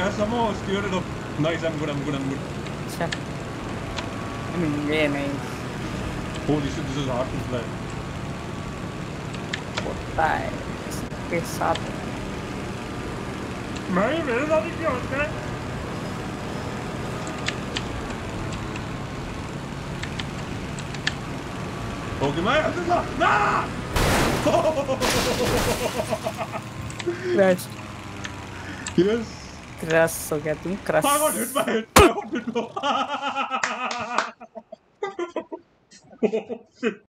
some more. Steer it up. Nice, I'm good. Sure. I mean, very nice. Holy shit, this is hard to fly. होता है इसके साथ भाई मेरे साथ ही क्या होता है ओके मैं ना क्रश यस क्रश हो गया तुम crush I got hit by it